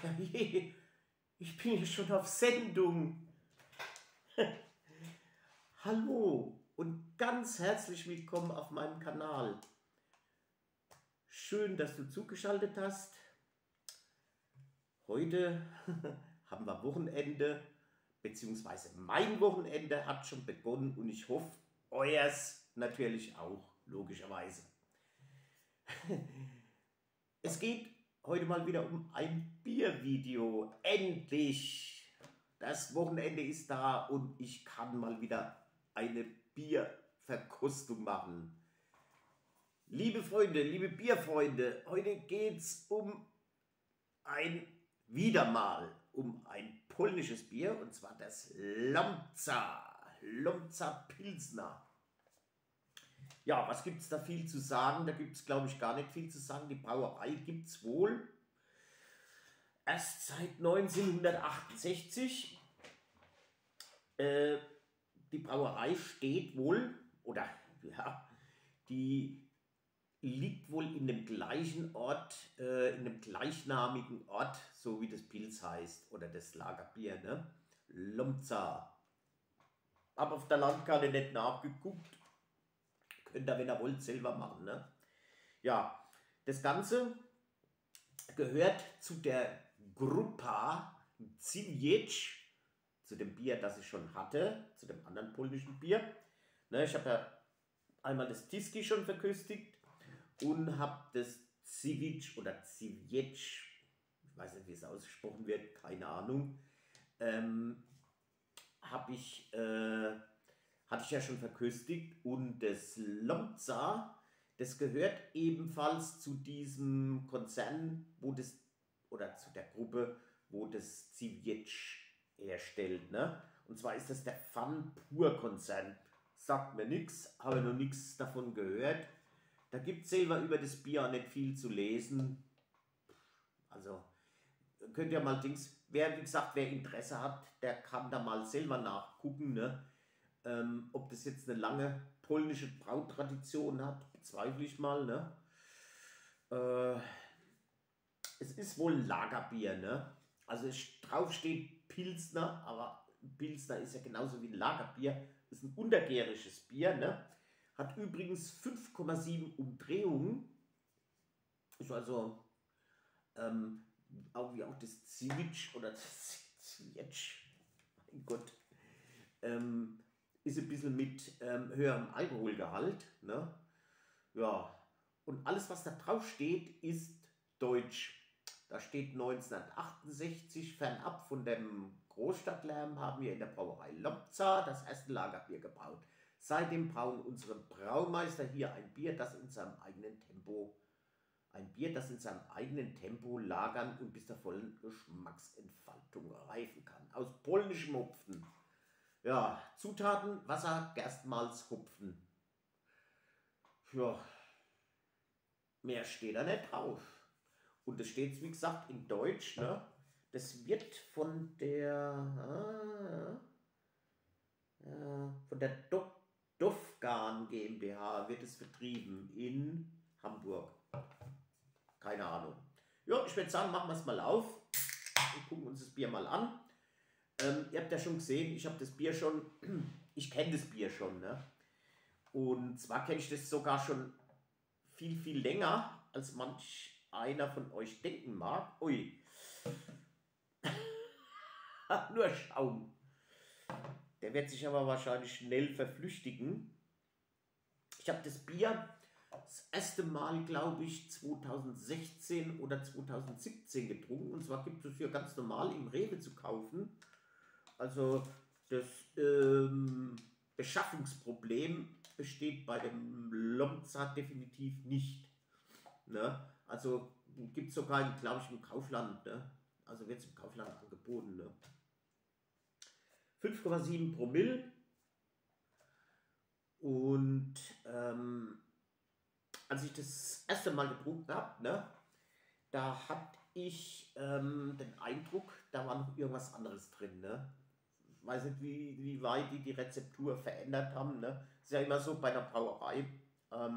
Herrje, ich bin hier schon auf Sendung. Hallo und ganz herzlich willkommen auf meinem Kanal. Schön, dass du zugeschaltet hast. Heute haben wir Wochenende, beziehungsweise mein Wochenende hat schon begonnen und ich hoffe, euers natürlich auch, logischerweise. Es geht heute mal wieder um ein Biervideo. Endlich! Das Wochenende ist da und ich kann mal wieder eine Bierverkostung machen. Liebe Freunde, liebe Bierfreunde, heute geht es wieder mal um ein polnisches Bier, und zwar das Lomza Pilsner. Ja, was gibt es da viel zu sagen? Da gibt es, glaube ich, gar nicht viel zu sagen. Die Brauerei gibt es wohl erst seit 1968. Die Brauerei steht wohl, oder ja, die liegt wohl in dem gleichen Ort, in dem gleichnamigen Ort, so wie das Pils heißt, oder das Lagerbier, ne? Lomza. Hab auf der Landkarte nicht nachgeguckt. Könnt ihr, wenn ihr wollt, selber machen, ne? Ja, das Ganze gehört zu der Grupa Żywiec, zu dem Bier, das ich schon hatte, zu dem anderen polnischen Bier. Ne, ich habe ja einmal das Tiski schon verköstigt und habe das Żywiec oder Żywiec, ich weiß nicht, wie es ausgesprochen wird, keine Ahnung, hatte ich ja schon verköstigt. Und das Lomza, das gehört ebenfalls zu diesem Konzern, wo das, oder zu der Gruppe, wo das Żywiec herstellt, ne? Und zwar ist das der Van Pur Konzern. Sagt mir nichts, habe noch nichts davon gehört. Da gibt es selber über das Bier nicht viel zu lesen. Also könnt ihr mal wie gesagt, wer Interesse hat, der kann da mal selber nachgucken, ne? Ob das jetzt eine lange polnische Brautradition hat, bezweifle ich mal, ne? Es ist wohl ein Lagerbier, ne? Also drauf steht Pilsner, aber Pilsner ist ja genauso wie ein Lagerbier, ist ein untergärisches Bier, ne? Hat übrigens 5,7 Umdrehungen. Ist also auch wie auch das Żywiec oder das Żywiec, mein Gott, ist ein bisschen mit höherem Alkoholgehalt, ne? Ja, und alles, was da drauf steht, ist deutsch. Da steht 1968, fernab von dem Großstadtlärm, haben wir in der Brauerei Lomza das erste Lagerbier gebraut. Seitdem brauen unsere Braumeister hier ein Bier, das in seinem eigenen Tempo lagern und bis zur vollen Geschmacksentfaltung reifen kann. Aus polnischem Hopfen. Ja, Zutaten: Wasser, Gerstenmalz, Hopfen. Ja, mehr steht da nicht drauf. Und das steht, wie gesagt, in Deutsch, ne? Das wird von der Dofgan GmbH wird es vertrieben in Hamburg. Keine Ahnung. Ja, ich würde sagen, machen wir es mal auf und gucken uns das Bier mal an. Ihr habt ja schon gesehen, ich habe das Bier schon, ich kenne das Bier schon, ne? Und zwar kenne ich das sogar schon viel, viel länger, als manch einer von euch denken mag. Ui. Nur Schaum. Der wird sich aber wahrscheinlich schnell verflüchtigen. Ich habe das Bier das erste Mal, glaube ich, 2016 oder 2017 getrunken. Und zwar gibt es hier ganz normal im Rewe zu kaufen. Also das Beschaffungsproblem besteht bei dem Lomza definitiv nicht. Ne? Also gibt es sogar, glaube ich, im Kaufland. Ne? Also wird es im Kaufland angeboten. Ne? 5,7 Promille. Und als ich das erste Mal getrunken habe, ne, da hatte ich den Eindruck, da war noch irgendwas anderes drin. Ne? Ich weiß nicht, wie weit die Rezeptur verändert haben. Ne? Ist ja immer so bei der Brauerei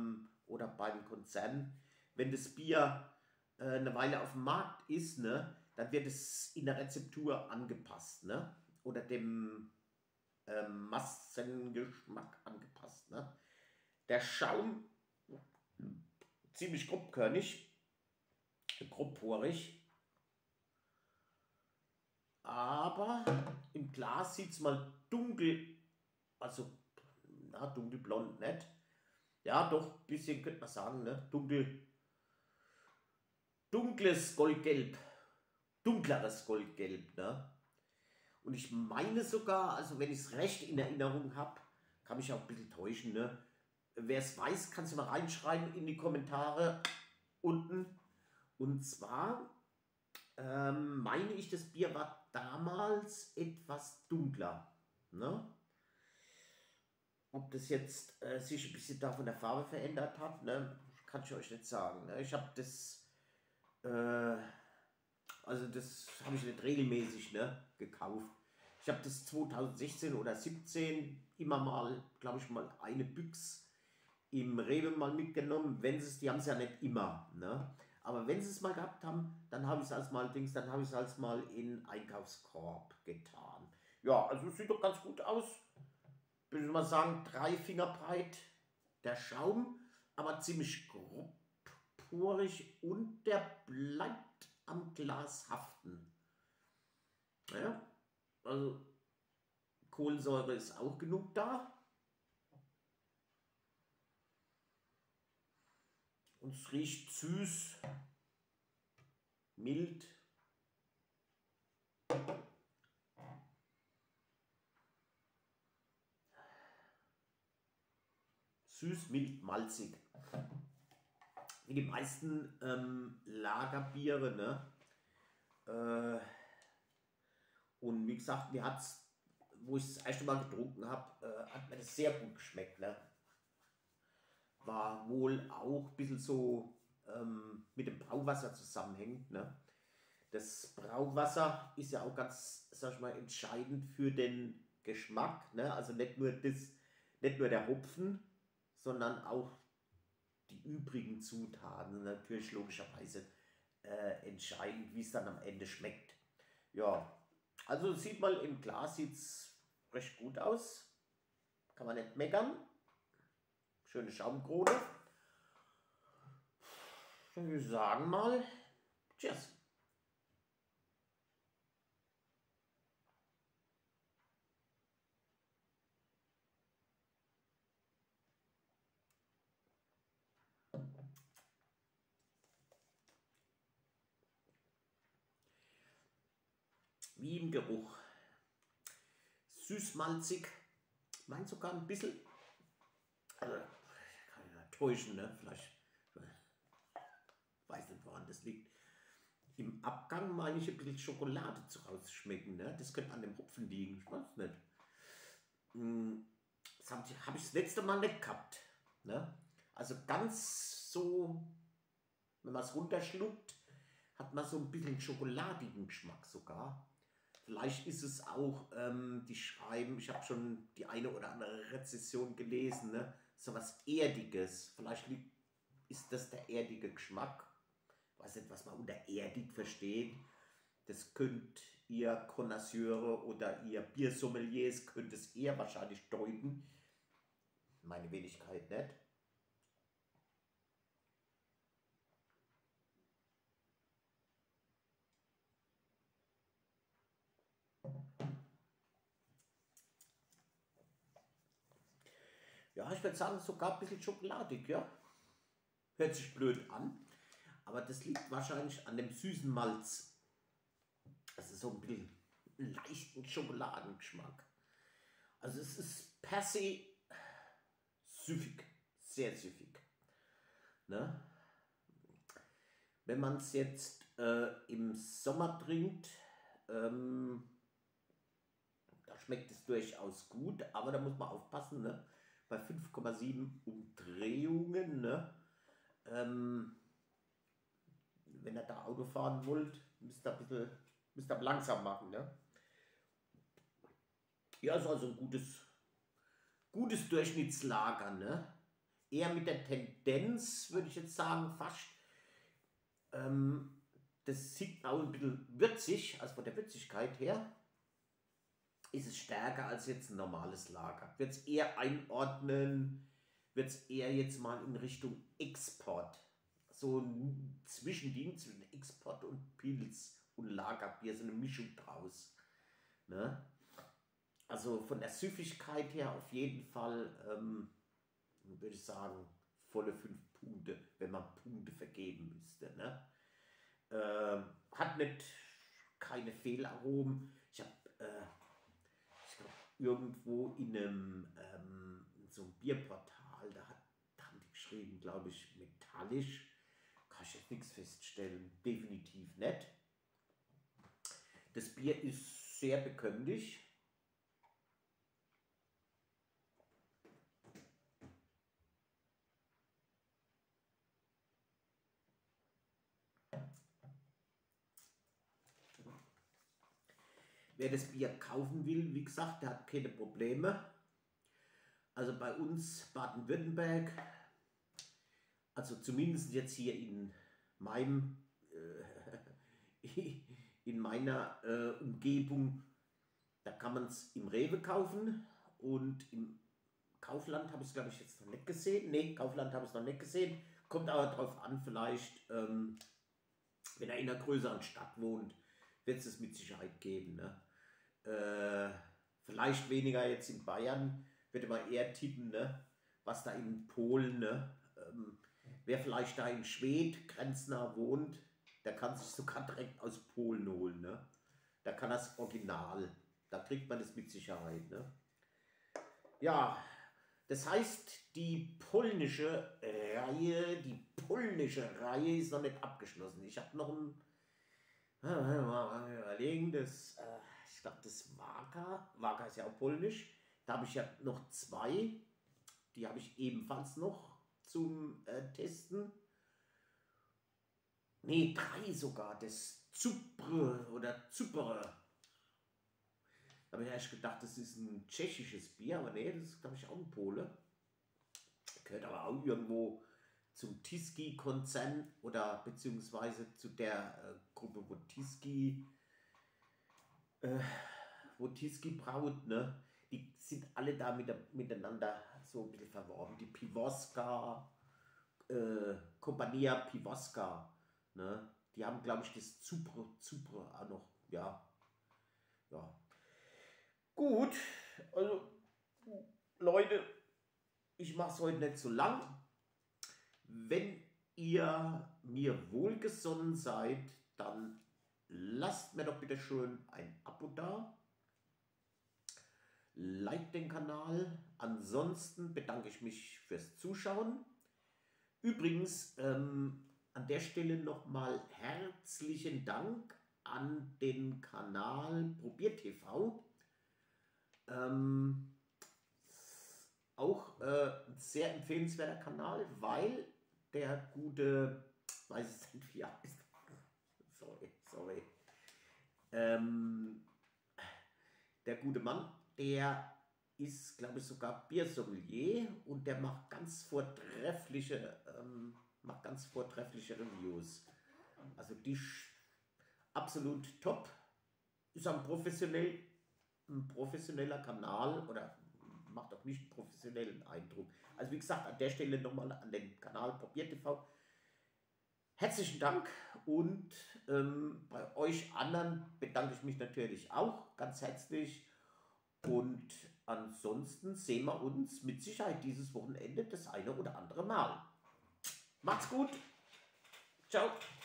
oder beim Konzern, wenn das Bier eine Weile auf dem Markt ist, ne, dann wird es in der Rezeptur angepasst, ne? Oder dem Massengeschmack angepasst, ne? Der Schaum ziemlich grobkörnig, grobporig, aber im Glas sieht es mal dunkel, also na, dunkelblond nicht. Ja, doch, ein bisschen könnte man sagen, ne? Dunkles Goldgelb, dunkleres Goldgelb, ne? Und ich meine sogar, also wenn ich es recht in Erinnerung habe, kann mich auch ein bisschen täuschen, ne? Wer es weiß, kann es mal reinschreiben in die Kommentare unten. Und zwar meine ich, das Bier war damals etwas dunkler. Ne? Ob das jetzt sich ein bisschen da von der Farbe verändert hat, ne? Kann ich euch nicht sagen. Ne? Ich habe das, also das habe ich nicht regelmäßig, ne, gekauft. Ich habe das 2016 oder 17 immer mal, glaube ich, mal eine Büchse im Rewe mal mitgenommen. Wenn sie es, die haben es ja nicht immer, ne? Aber wenn sie es mal gehabt haben, dann habe ich es als mal dann habe ich es als mal in Einkaufskorb getan. Ja, also es sieht doch ganz gut aus. Würde ich mal sagen, 3 Finger breit der Schaum, aber ziemlich grobporig und der bleibt am Glas haften. Naja, also Kohlensäure ist auch genug da. Und es riecht süß, mild. Süß, mild, malzig. Wie die meisten Lagerbiere, ne? Und wie gesagt, mir hat's, wo ich das erste Mal getrunken habe, hat mir das sehr gut geschmeckt, ne? War wohl auch ein bisschen so mit dem Brauwasser zusammenhängt, ne? Das Brauwasser ist ja auch ganz, sag ich mal, entscheidend für den Geschmack, ne? Also nicht nur der Hopfen, sondern auch die übrigen Zutaten, natürlich logischerweise entscheidend, wie es dann am Ende schmeckt. Ja, also sieht mal, im Glas sieht es recht gut aus. Kann man nicht meckern. Schöne Schaumkrone. Wir sagen mal, Cheers. Wie im Geruch. Süß-malzig. Ich meine sogar ein bisschen, also kann ich ja täuschen, ne? Vielleicht, weiß nicht, woran das liegt. Im Abgang meine ich ein bisschen Schokolade zu rausschmecken, ne? Das könnte an dem Hopfen liegen, ich weiß nicht. Das habe ich das letzte Mal nicht gehabt. Ne? Also ganz so, wenn man es runterschluckt, hat man so ein bisschen schokoladigen Geschmack sogar. Vielleicht ist es auch, die schreiben, ich habe schon die eine oder andere Rezension gelesen, ne? So was Erdiges. Vielleicht ist das der erdige Geschmack. Ich weiß nicht, was man unter erdig versteht. Das könnt ihr Connoisseure oder ihr Biersommeliers könnt es eher wahrscheinlich deuten. Meine Wenigkeit nicht. Ja, ich würde sagen, sogar ein bisschen schokoladig, ja. Hört sich blöd an, aber das liegt wahrscheinlich an dem süßen Malz. Das ist so ein bisschen einen leichten Schokoladengeschmack. Also es ist per se süffig, sehr süffig. Ne? Wenn man es jetzt im Sommer trinkt, da schmeckt es durchaus gut, aber da muss man aufpassen, ne? Bei 5,7 Umdrehungen, ne? Wenn ihr da Auto fahren wollt, müsst ihr langsam machen, ne? Ja, ist also ein gutes Durchschnittslager, ne? Eher mit der Tendenz, würde ich jetzt sagen, fast Das sieht auch ein bisschen würzig, also von der Würzigkeit her ist es stärker als jetzt ein normales Lager. Wird es eher einordnen, wird es eher jetzt mal in Richtung Export. So ein Zwischending zwischen Export und Pilz und Lagerbier, so eine Mischung draus. Ne? Also von der Süffigkeit her auf jeden Fall, würde ich sagen, volle 5 Punkte, wenn man Punkte vergeben müsste. Ne? Hat nicht keine Fehlaromen. Ich habe ich glaub, irgendwo in so einem Bierportal, da haben die geschrieben, glaube ich, metallisch. Kann ich jetzt nichts feststellen. Definitiv nicht. Das Bier ist sehr bekömmlich. Wer das Bier kaufen will, wie gesagt, der hat keine Probleme. Also bei uns Baden-Württemberg, also zumindest jetzt hier in meinem, in meiner Umgebung, da kann man es im Rewe kaufen und im Kaufland habe ich es, glaube ich, jetzt noch nicht gesehen. Ne, Kaufland habe ich es noch nicht gesehen. Kommt aber darauf an, vielleicht, wenn er in einer größeren Stadt wohnt, wird es mit Sicherheit geben. Ne? Vielleicht weniger jetzt in Bayern, würde man eher tippen, ne? Was da in Polen, ne? Wer vielleicht da in Schwedt grenznah wohnt, der kann sich sogar direkt aus Polen holen. Ne? Da kann das Original, da kriegt man das mit Sicherheit. Ne? Ja, das heißt, die polnische Reihe ist noch nicht abgeschlossen. Ich habe noch ein, mal überlegen, ich glaube, das Waga ist ja auch polnisch. Da habe ich ja noch 2, die habe ich ebenfalls noch zum Testen. Ne, 3 sogar, das Zubre oder Zupere. Da habe ich erst gedacht, das ist ein tschechisches Bier, aber nee, das ist, glaube ich, auch ein Pole. Gehört aber auch irgendwo zum Tiski-Konzern oder beziehungsweise zu der Gruppe, wo Tiski braut, ne? Die sind alle da miteinander so ein bisschen verworben. Die Piwoska, Compagnia Piwoska, ne? Die haben, glaube ich, das Zupre auch noch, ja. Ja. Gut, also Leute, ich mache es heute nicht so lang. Wenn ihr mir wohlgesonnen seid, dann lasst mir doch bitte schön ein Abo da. Like den Kanal. Ansonsten bedanke ich mich fürs Zuschauen. Übrigens, an der Stelle nochmal herzlichen Dank an den Kanal ProbierTV. Auch ein sehr empfehlenswerter Kanal, weil der gute, weiß ich nicht, wie er heißt, sorry, der gute Mann, der ist, glaube ich, sogar Biersommelier und der macht ganz vortreffliche Reviews. Also die absolut top. Ist ein professioneller Kanal oder macht auch nicht einen professionellen Eindruck. Also wie gesagt, an der Stelle nochmal an den Kanal ProbierTV. Herzlichen Dank und bei euch anderen bedanke ich mich natürlich auch ganz herzlich und ansonsten sehen wir uns mit Sicherheit dieses Wochenende das eine oder andere Mal. Macht's gut. Ciao.